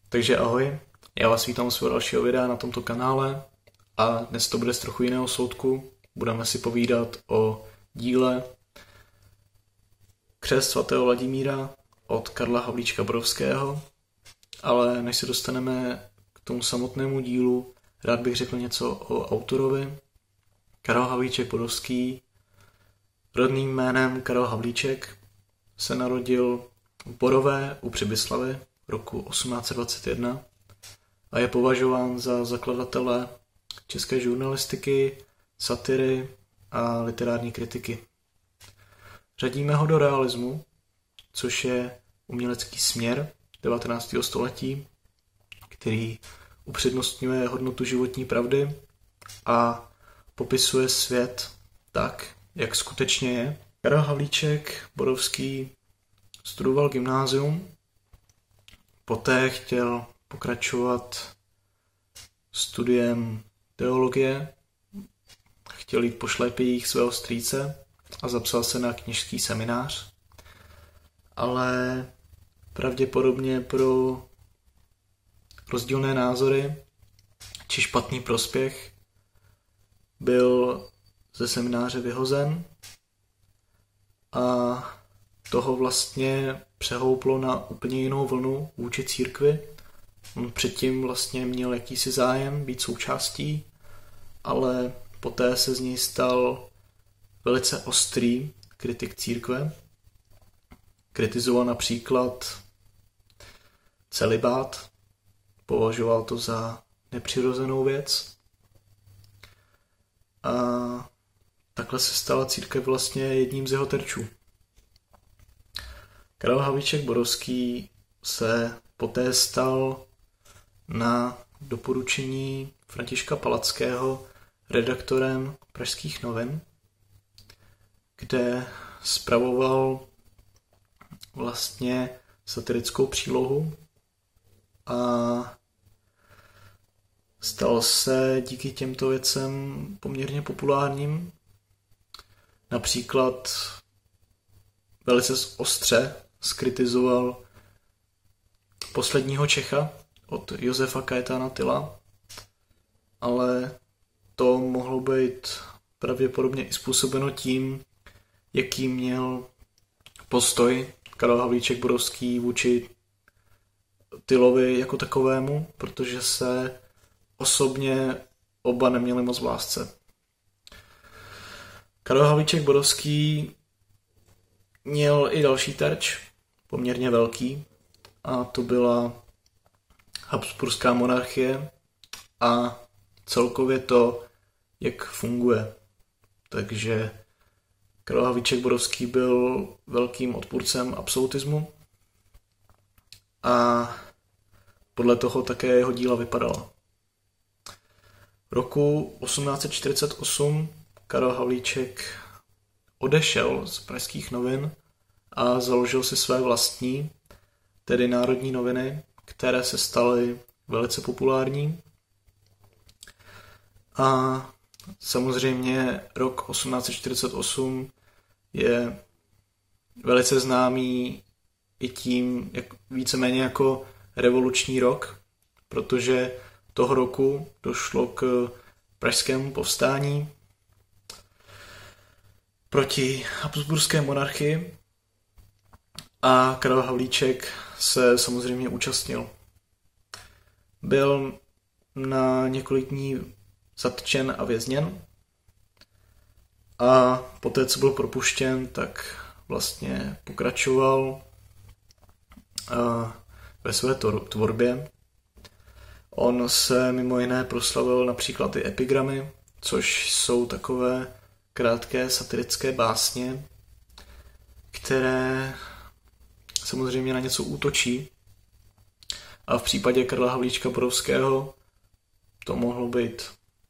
Takže ahoj, já vás vítám u svého dalšího videa na tomto kanále a dnes to bude z trochu jiného soudku. Budeme si povídat o díle Křest svatého Vladimíra od Karla Havlíčka Borovského, ale než se dostaneme k tomu samotnému dílu, rád bych řekl něco o autorovi. Karel Havlíček Borovský, rodným jménem Karel Havlíček, se narodil v Borové u Přibyslavy roku 1821 a je považován za zakladatele české žurnalistiky, satiry a literární kritiky. Řadíme ho do realismu, což je umělecký směr 19. století, který upřednostňuje hodnotu životní pravdy a popisuje svět tak, jak skutečně je. Karel Havlíček Borovský studoval gymnázium, poté chtěl pokračovat studiem teologie, chtěl jít po šlépějích svého strýce a zapsal se na kněžský seminář, ale pravděpodobně pro rozdílné názory či špatný prospěch byl ze semináře vyhozen a toho vlastně přehouplo na úplně jinou vlnu vůči církvi. On předtím vlastně měl jakýsi zájem být součástí, ale poté se z něj stal velice ostrý kritik církve. Kritizoval například celibát, považoval to za nepřirozenou věc a takhle se stala církev vlastně jedním z jeho terčů. Karel Havlíček Borovský se poté stal na doporučení Františka Palackého redaktorem Pražských novin, kde spravoval vlastně satirickou přílohu a stal se díky těmto věcem poměrně populárním. Například velice ostře zkritizoval Posledního Čecha od Josefa Kajetána Tyla, ale to mohlo být pravděpodobně i způsobeno tím, jaký měl postoj Karel Havlíček Borovský vůči Tylovi jako takovému, protože se osobně oba neměli moc v lásce. Karel Havlíček Borovský měl i další terč, poměrně velký, a to byla Habsburská monarchie a celkově to, jak funguje. Takže Karel Havlíček Borovský byl velkým odpůrcem absolutismu a podle toho také jeho díla vypadala. V roku 1848 Karel Havlíček odešel z Pražských novin a založil si své vlastní, tedy Národní noviny, které se staly velice populární. A samozřejmě rok 1848 je velice známý i tím, jak víceméně jako revoluční rok, protože toho roku došlo k pražskému povstání proti Habsburské monarchii a Karel Havlíček se samozřejmě účastnil. Byl na několik dní zatčen a vězněn a poté, co byl propuštěn, tak vlastně pokračoval ve své tvorbě. On se mimo jiné proslavil například i epigramy, což jsou takové krátké satirické básně, které samozřejmě na něco útočí. A v případě Karla Havlíčka Borovského to mohlo být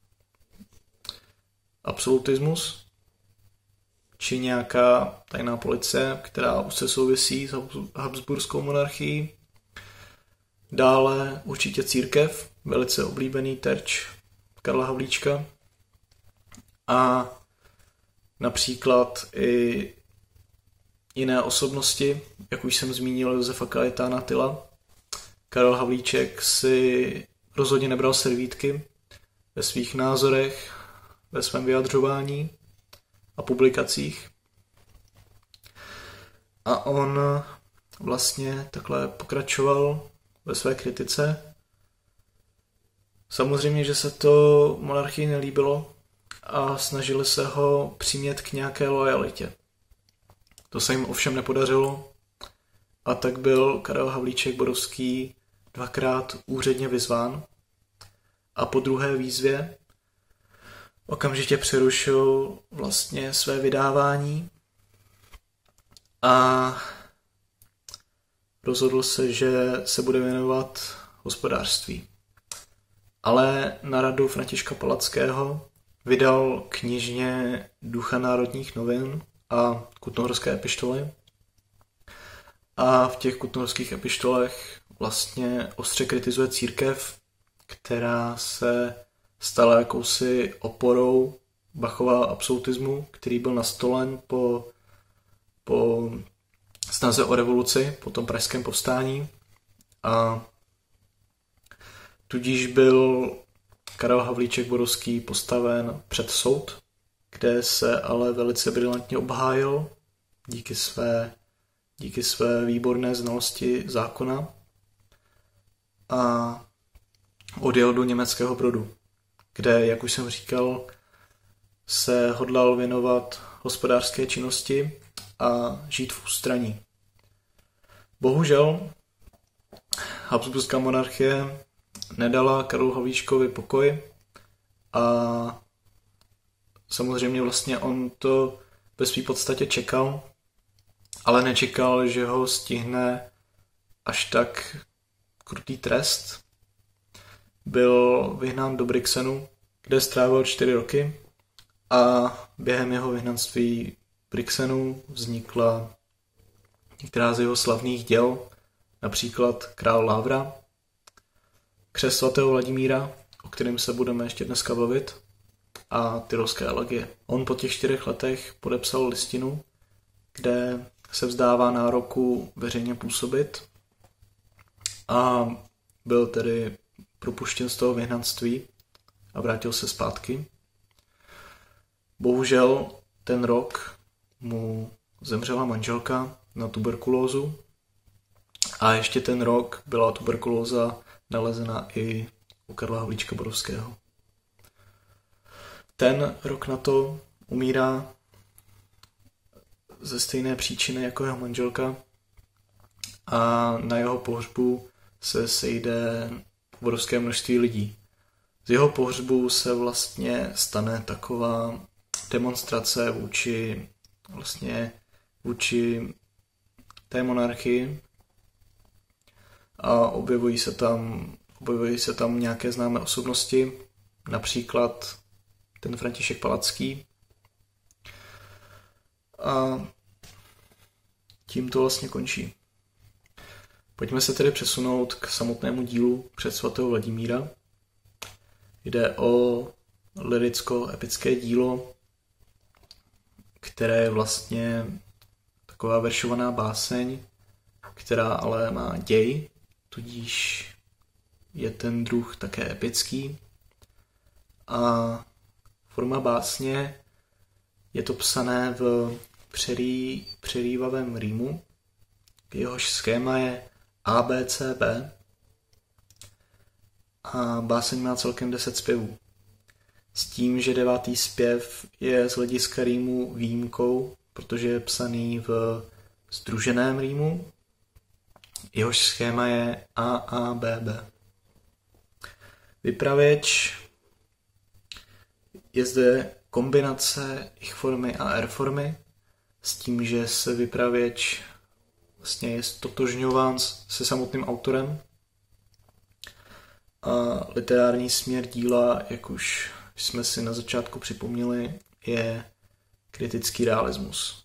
absolutismus či nějaká tajná policie, která už se souvisí s Habsburskou monarchií. Dále určitě církev, velice oblíbený terč Karla Havlíčka. A například i jiné osobnosti, jak už jsem zmínil Josefa Kajetána Tyla, Karel Havlíček si rozhodně nebral servítky ve svých názorech, ve svém vyjadřování a publikacích. A on vlastně takhle pokračoval ve své kritice. Samozřejmě, že se to monarchii nelíbilo a snažili se ho přimět k nějaké lojalitě. To se jim ovšem nepodařilo a tak byl Karel Havlíček Borovský 2krát úředně vyzván a po druhé výzvě okamžitě přerušil vlastně své vydávání a rozhodl se, že se bude věnovat hospodářství. Ale na radu Františka Palackého vydal knižně Ducha národních novin a Kutnohorské epištoly. A v těch kutnohorských epištolech vlastně ostře kritizuje církev, která se stala jakousi oporou Bachova absolutismu, který byl nastolen po snaze o revoluci, po tom pražském povstání. A tudíž byl Karel Havlíček Borovský postaven před soud, kde se ale velice brilantně obhájil díky své výborné znalosti zákona a odjel do německého Brodu, kde, jak už jsem říkal, se hodlal věnovat hospodářské činnosti a žít v ústraní. Bohužel habsburská monarchie nedala Karlu Havlíčkovi pokoj a samozřejmě vlastně on to ve své podstatě čekal, ale nečekal, že ho stihne až tak krutý trest. Byl vyhnán do Brixenu, kde strávil 4 roky a během jeho vyhnanství v Brixenu vznikla některá z jeho slavných děl, například Král Lávra, Křest svatého Vladimíra, o kterém se budeme ještě dneska bavit, a Tyrolské elegie. On po těch 4 letech podepsal listinu, kde se vzdává nároku veřejně působit a byl tedy propuštěn z toho vyhnanství a vrátil se zpátky. Bohužel ten rok mu zemřela manželka na tuberkulózu a ještě ten rok byla tuberkulóza nalezena i u Karla Havlíčka Borovského. Ten rok na to umírá ze stejné příčiny jako jeho manželka a na jeho pohřbu se sejde obrovské množství lidí. Z jeho pohřbu se vlastně stane taková demonstrace vůči té monarchii a objevují se tam nějaké známé osobnosti, například ten František Palacký. A tím to vlastně končí. Pojďme se tedy přesunout k samotnému dílu Křest svatého Vladimíra. Jde o lyricko-epické dílo, které je vlastně taková veršovaná báseň, která ale má děj, tudíž je ten druh také epický. A forma básně je to psané v přerývavém rýmu, jehož schéma je ABCB a báseň má celkem 10 zpěvů. S tím, že 9. zpěv je z hlediska rýmu výjimkou, protože je psaný v sdruženém rýmu, jehož schéma je AABB. Vypravěč je zde kombinace ich formy a R formy, s tím, že se vypravěč vlastně je stotožňován se samotným autorem. A literární směr díla, jak už jsme si na začátku připomněli, je kritický realismus.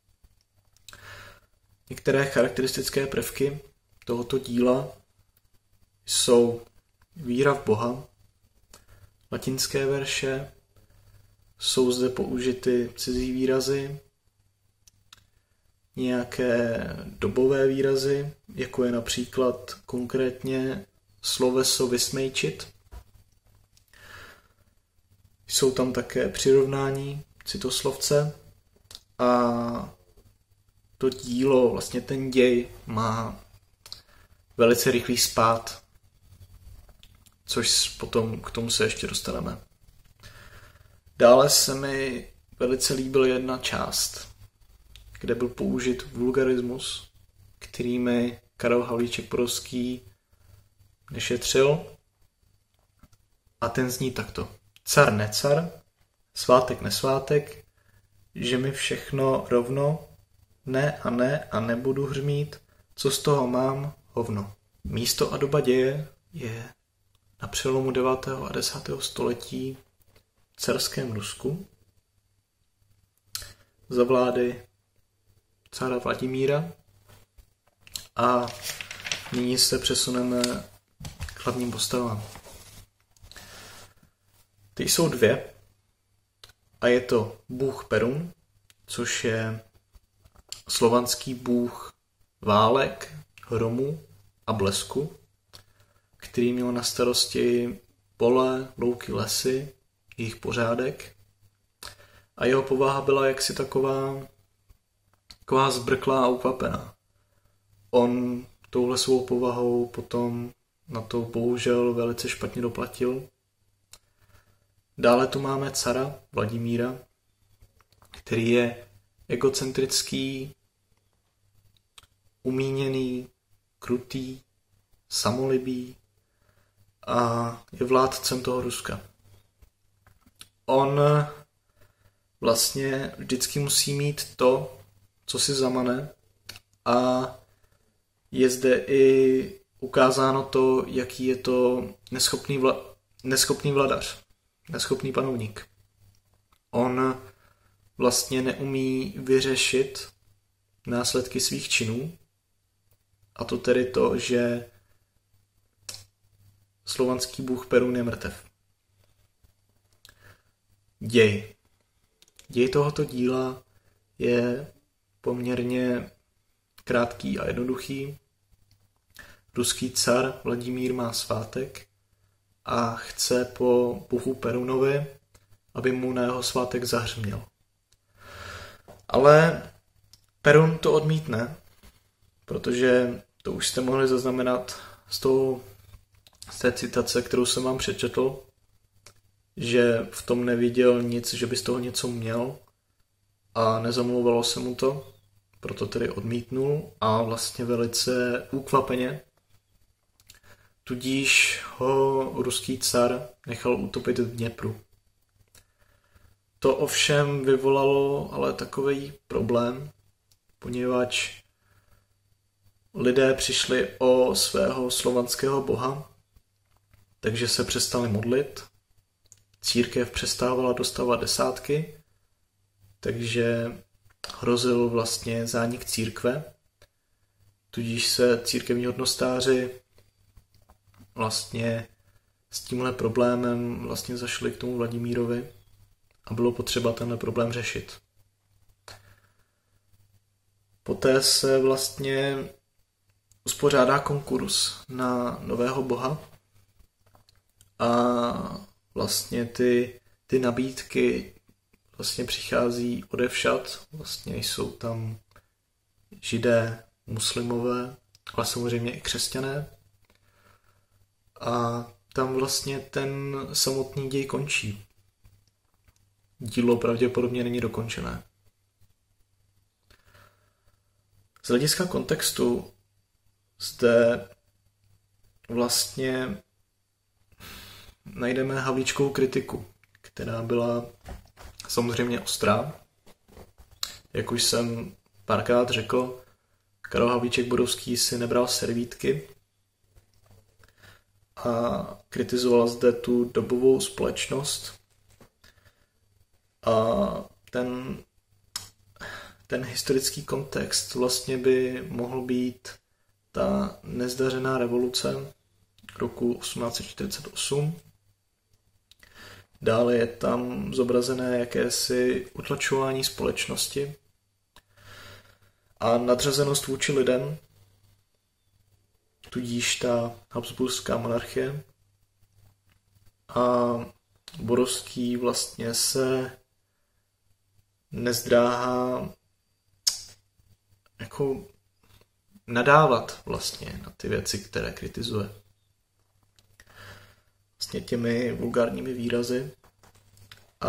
Některé charakteristické prvky tohoto díla jsou víra v Boha, latinské verše, jsou zde použity cizí výrazy, nějaké dobové výrazy, jako je například konkrétně sloveso vysmejčit. Jsou tam také přirovnání citoslovce a to dílo, vlastně ten děj má velice rychlý spád, což potom k tomu se ještě dostaneme. Dále se mi velice líbil jedna část, kde byl použit vulgarismus, který mi Karel Havlíček Borovský nešetřil. A ten zní takto. Car necar, svátek nesvátek, že mi všechno rovno, ne a nebudu hřmít, co z toho mám, hovno. Místo a doba děje je na přelomu 9. a 10. století v carském Rusku za vlády cara Vladimíra a nyní se přesuneme k hlavním postavám. Ty jsou dvě a je to bůh Perun, což je slovanský bůh válek, hromu a blesku, který měl na starosti pole, louky, lesy, jejich pořádek. A jeho povaha byla jaksi taková zbrklá a ukvapená. On touhle svou povahou potom na to bohužel velice špatně doplatil. Dále tu máme cara Vladimíra, který je egocentrický, umíněný, krutý, samolibý a je vládcem toho Ruska. On vlastně vždycky musí mít to, co si zamane, a je zde i ukázáno to, jaký je to neschopný vladař, neschopný panovník. On vlastně neumí vyřešit následky svých činů, a to tedy to, že slovanský bůh Perun je mrtev. Děj tohoto díla je poměrně krátký a jednoduchý. Ruský car Vladimír má svátek a chce po bohu Perunovi, aby mu na jeho svátek zahřměl. Ale Perun to odmítne, protože to už jste mohli zaznamenat z té citace, kterou jsem vám přečetl, že v tom neviděl nic, že by z toho něco měl a nezamlouvalo se mu to, proto tedy odmítnul a vlastně velice ukvapeně. Tudíž ho ruský car nechal utopit v Dněpru. To ovšem vyvolalo ale takový problém, poněvadž lidé přišli o svého slovanského boha, takže se přestali modlit, církev přestávala dostávat desátky, takže hrozil vlastně zánik církve, tudíž se církevní hodnostáři vlastně s tímhle problémem vlastně zašli k tomu Vladimírovi a bylo potřeba tenhle problém řešit. Poté se vlastně uspořádá konkurs na nového boha a vlastně ty nabídky vlastně přichází odevšad. Vlastně jsou tam Židé, muslimové, ale samozřejmě i křesťané. A tam vlastně ten samotný děj končí. Dílo pravděpodobně není dokončené. Z hlediska kontextu zde vlastně najdeme Havlíčkovu kritiku, která byla samozřejmě ostrá. Jak už jsem párkrát řekl, Karel Havlíček Borovský si nebral servítky a kritizoval zde tu dobovou společnost a ten historický kontext vlastně by mohl být ta nezdařená revoluce roku 1848. Dále je tam zobrazené jakési utlačování společnosti a nadřazenost vůči lidem, tudíž ta habsburská monarchie. A Borovský vlastně se nezdráhá jako nadávat vlastně na ty věci, které kritizuje. Vlastně těmi vulgárními výrazy. A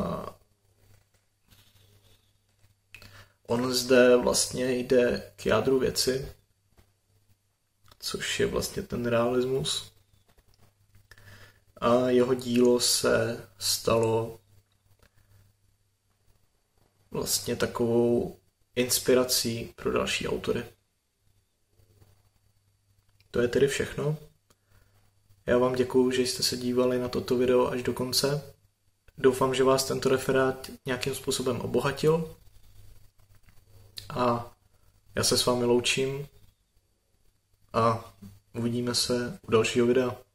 on zde vlastně jde k jádru věci, což je vlastně ten realismus. A jeho dílo se stalo vlastně takovou inspirací pro další autory. To je tedy všechno. Já vám děkuju, že jste se dívali na toto video až do konce. Doufám, že vás tento referát nějakým způsobem obohatil. A já se s vámi loučím a uvidíme se u dalšího videa.